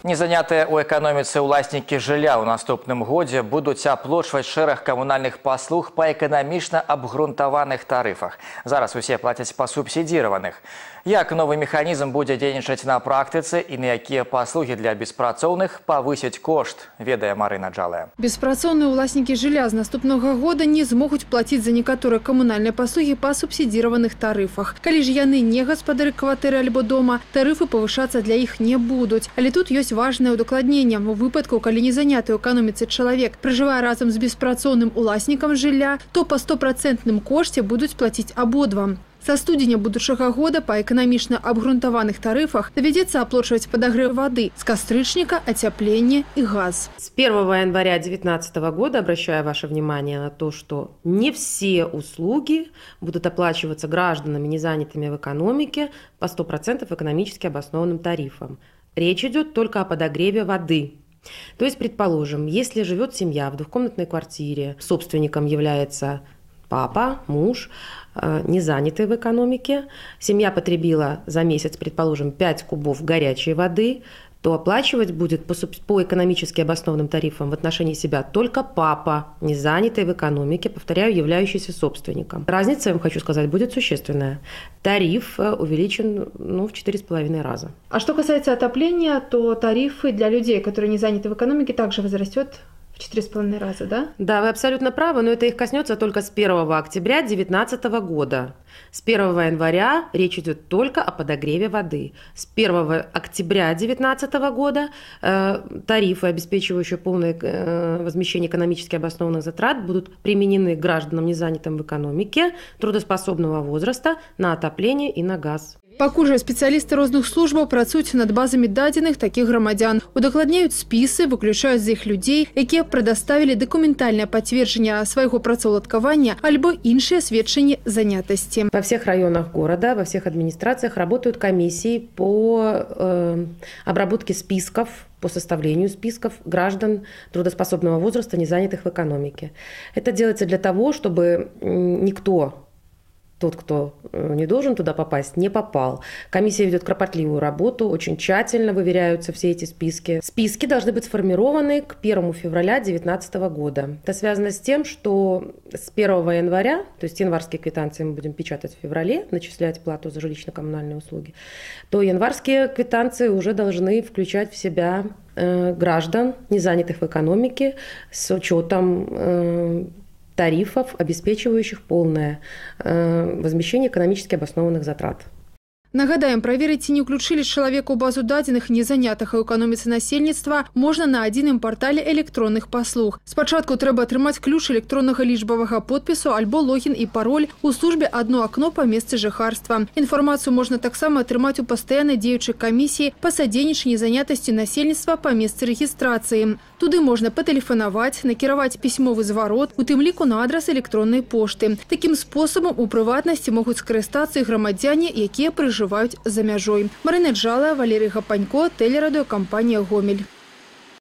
Незанятыя ў эканоміцы ўласнікі жылля ў наступным годзе будуць аплочваць шэраг камунальных паслуг па эканамічна абгрунтаваных тарыфах. Зараз усе плацяць па субсідзіраваных. Як новы механізм будзе дзейнічаць на практыцы і на якія паслугі для беспрацоўных павысіць кошт, ведае Марына Джалая. Беспрацоўныя ўласнікі жылля з наступнага года не змогуць плаціць за некаторыя камунальныя паслугі па субсідзіраваных тарыфах. Калі ж яны не гаспадары кватэры альбо дома, тарыфы павышацца для іх не будуць. Але тут ёсць важнае удакладненне. У выпадку, калі незаняты ў эканоміцы чалавек пражывае разам з беспрацоўным уласнікам жылля, то па 100% кошце будуць плаціць абодва. Са студзеня будучага года па эканамічна абгрунтаваных тарыфах давядзецца аплачваць падагрэў вады, з кастрычніка, ацяпленне и газ. С 1 января 2019 года обращаю ваше внимание на то, что не все услуги будут оплачиваться гражданами, не занятыми в экономике, по 100% экономически обоснованным тарифам. Речь идет только о подогреве воды. То есть, предположим, если живет семья в двухкомнатной квартире, собственником является папа, муж, не занятый в экономике, семья потребила за месяц, предположим, 5 кубов горячей воды, то оплачивать будет по экономически обоснованным тарифам в отношении себя только папа, не занятый в экономике, повторяю, являющийся собственником. Разница, я вам хочу сказать, будет существенная. Тариф увеличен в 4,5 раза. А что касается отопления, то тарифы для людей, которые не заняты в экономике, также возрастет в 4,5 раза, да? Да, вы абсолютно правы, но это их коснется только с 1 октября 2019 года. С 1 января речь идет только о подогреве воды. С 1 октября 2019 года тарифы, обеспечивающие полное возмещение экономически обоснованных затрат, будут применены гражданам, не занятым в экономике, трудоспособного возраста, на отопление и на газ. Пакуль жа спецыялісты розных службаў працуюць над базамі дадзеных такіх грамадзян, удакладняюць спісы, выключаюць з іх людзей, якія прадоставілі дакументальнае пацверджанне свайго працаўладкавання альбо іншыя сведчанні занятасці. Во всех районах города, во всех администрациях работают комиссии по обработке списков, по составлению списков граждан трудоспособного возраста, не занятых в экономике. Это делается для того, чтобы тот, кто не должен туда попасть, не попал. Комиссия ведет кропотливую работу, очень тщательно выверяются все эти списки. Списки должны быть сформированы к 1 февраля 2019 года. Это связано с тем, что с 1 января, то есть январские квитанции мы будем печатать в феврале, начислять плату за жилищно-коммунальные услуги, то январские квитанции уже должны включать в себя граждан, не занятых в экономике, с учетом тарифов, обеспечивающих полное возмещение экономически обоснованных затрат. Нагадаем, праверыць, ці не ўключылі чалавека ў базу дадзеных незанятых у эканоміцы насельніцтва можна на адзіным партале электронных паслуг. Спачатку трэба атрымаць ключ электроннага лічбавага подпісу альбо логін і пароль у службе «Одно окно» па месцы жыхарства. Інфармацыю можна таксама атрымаць у пастаяннай дзеючай камісіі па садзейнічанні занятасці насельніцтва па месцы рэгістрацыі. Туды можна патэлефанаваць, накіраваць пісьмовы зварот, у тым ліку на адрас электроннай пошты. Такім спосабам у прыватнасці могуць скарыстацца і грамадзяне, якія прыжываюць за мяжой. Марына Джалая, Валерий Гапанько, телерадиокомпания «Гомель».